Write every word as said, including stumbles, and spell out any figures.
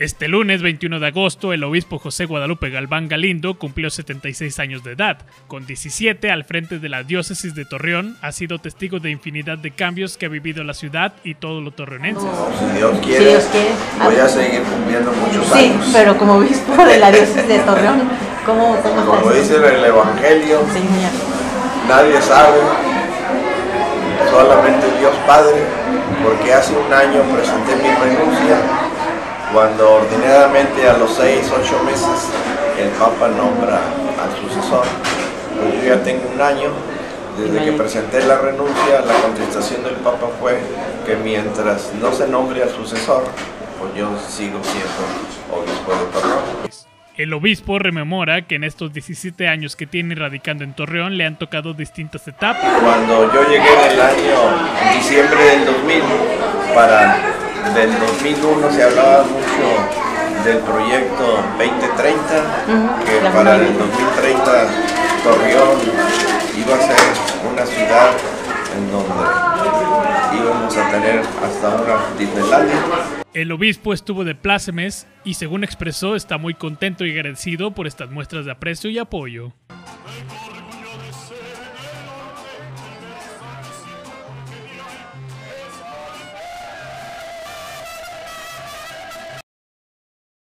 Este lunes veintiuno de agosto, el obispo José Guadalupe Galván Galindo cumplió setenta y seis años de edad. Con diecisiete al frente de la diócesis de Torreón, ha sido testigo de infinidad de cambios que ha vivido la ciudad y todos los torreonenses. Si Dios quiere, si Dios quiere. voy a seguir cumpliendo muchos sí, años. Sí, pero como obispo de la diócesis de Torreón, ¿cómo, cómo Como estás? dice el Evangelio, Sí, señor. nadie sabe, solamente Dios Padre, porque hace un año presenté mi renuncia, cuando ordinadamente a los seis, ocho meses el Papa nombra al sucesor. Pues yo ya tengo un año, desde que presenté la renuncia, la contestación del Papa fue que mientras no se nombre al sucesor, pues yo sigo siendo obispo de Torreón. El obispo rememora que en estos diecisiete años que tiene radicando en Torreón le han tocado distintas etapas. Cuando yo llegué en el año diciembre del dos mil, para del dos mil uno se hablaba mucho del proyecto veinte treinta, uh-huh. que la para el dos mil treinta Torreón iba a ser una ciudad en donde íbamos a tener hasta una Disneylandia. El obispo estuvo de plácemes y, según expresó, está muy contento y agradecido por estas muestras de aprecio y apoyo.